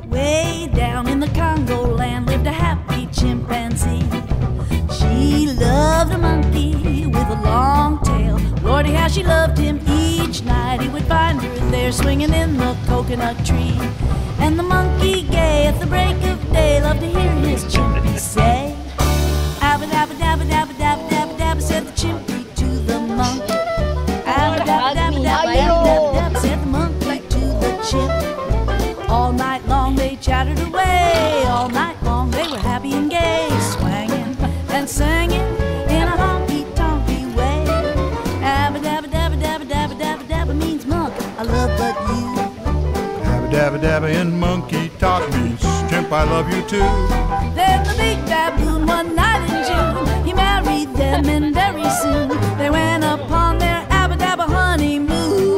Way down in the Congo land lived a happy chimpanzee. She loved a monkey with a long tail. Lordy, how she loved him. Each night he would find her there swinging in the coconut tree. And the monkey, gay at the break of day, loved to hear his chimpy say, "Abba dabba dabba dabba dabba dabba dabba," said the chimpy to the monkey. "Abba dabba dabba dabba dabba dabba dabba," said the monkey to the chimp. All night long they chattered away. All night long they were happy and gay, swanging and singing in a honky-tonky way. Abba dabba dabba dabba dabba dabba dabba means monk, I love but you. Abba dabba dabba in monkey talk means chimp, I love you too. Then the big baboon one night in June, he married them and very soon they went upon their abba dabba honeymoon.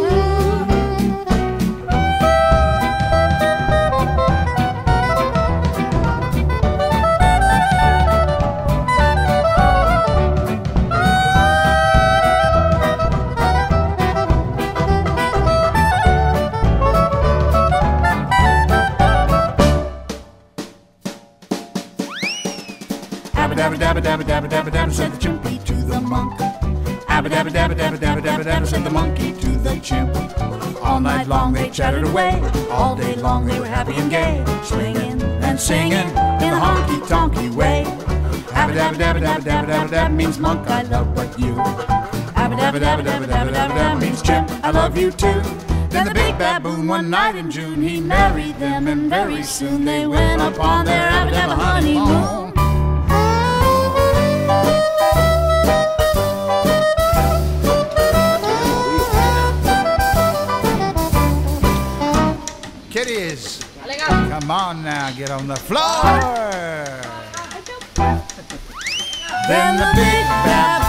Abba dabba dabba dabba dabba dabba, said the chimpy to the monk. Abba dabba dabba dabba dabba dabba dabba, said the monkey to the chimp. All night long they chattered away. All day long they were happy and gay, swinging and singing in a honky-tonky way. Abba dabba dabba dabba dabba dabba dabba means monk, I love but you. Abba dabba dabba dabba dabba dabba dabba means chimp, I love you too. Then the big baboon one night in June, he married them and very soon they went upon their abba dabba honeymoon. Kitties, come on now, get on the floor. Then the big baboon